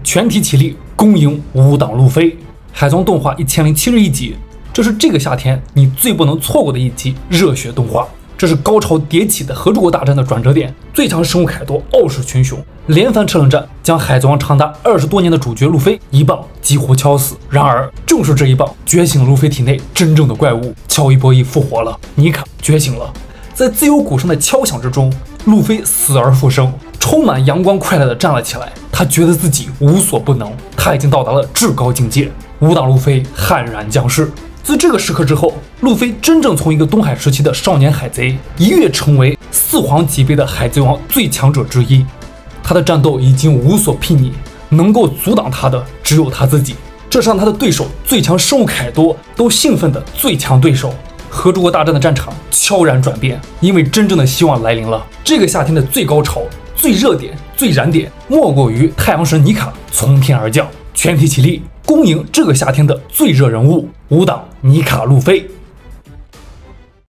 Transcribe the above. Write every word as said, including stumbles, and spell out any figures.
全体起立，恭迎五党路飞。海贼王动画一千零七十一集，这是这个夏天你最不能错过的一集热血动画。这是高潮迭起的合诸国大战的转折点，最强生物凯多傲视群雄，连番车轮战将海贼王长达二十多年的主角路飞一棒几乎敲死。然而，正是这一棒觉醒了路飞体内真正的怪物，乔伊波伊复活了，尼卡觉醒了。在自由鼓声的敲响之中，路飞死而复生，充满阳光快乐地站了起来。他觉得自己无所不能，他已经到达了至高境界。五党路飞悍然将士。自这个时刻之后，路飞真正从一个东海时期的少年海贼一跃成为四皇级别的海贼王最强者之一。他的战斗已经无所匹敌，能够阻挡他的只有他自己。这是让他的对手最强生物凯多都兴奋的最强对手。合诸国大战的战场悄然转变，因为真正的希望来临了。这个夏天的最高潮、最热点、最燃点，莫过于太阳神尼卡从天而降。全体起立，恭迎这个夏天的最热人物五党尼卡路飞。